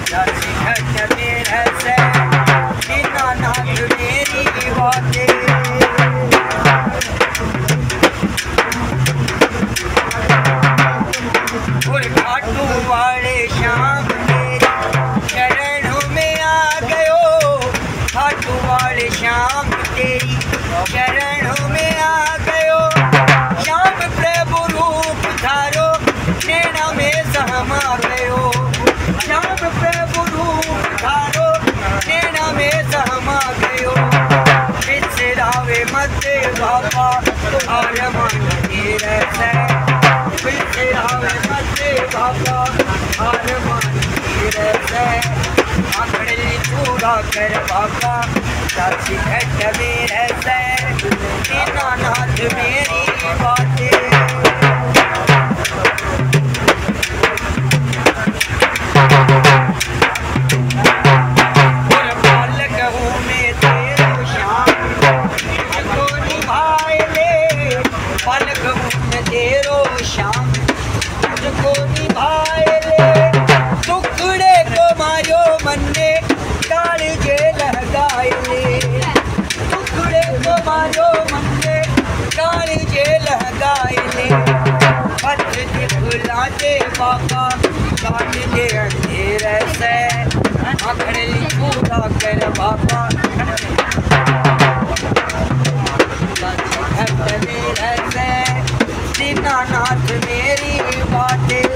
घट में रहसे दीनानाथ मेरी बातें और खाटू वाले श्याम तेरी चरणों में आ गयो। खाटू वाले श्याम तेरी चरणों में आ गयो। श्याम प्रभु रूप धारो नैना में समा गयो। श्याम प्रभु रूप धारो नैना में समा गयो। बिसरावे मत बाबा और मन तेरे से बिसरावे मत बाबा और मन तेरे से आंगड़ी पूरा कर बाबा साथी घट में रहसे दीनानाथ मेरी बातें तेरो श्याम तुझको निभाए ले। टुकड़े को मारो मन ने कालजे लगाए ले। टुकड़े को मारो मन ने कालजे लगाए ले। पथ दिखलाते बाबा काट दे अंधेरे से आंखड़ी पूरा कर बाबा घट में रहसे दीनानाथ मेरी बातें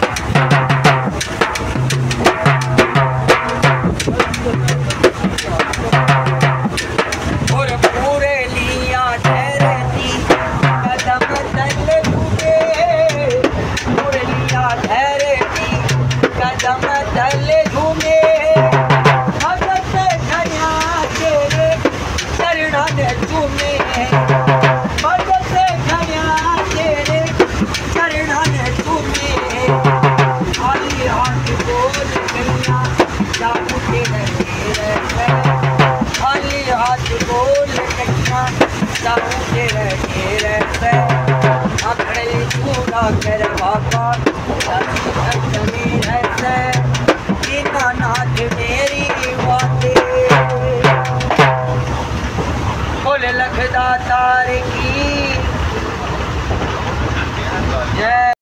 और पूरे लिया धैर्य कदम तल झूमे। पूरे लिया धैर्य कदम तल झूमे। भगत खया तेरे चरण झूमे। भगत खया तेरे चरण झूमे। खाली हाथ बोल कन्या जादू तेरे रहसे। खाली हाथ बोल कन्या जादू तेरे रहसे आंखड़ी पूरा कर बाबा घट में रहसे दीनानाथ मेरी बातें बोल लखदा तार की जय।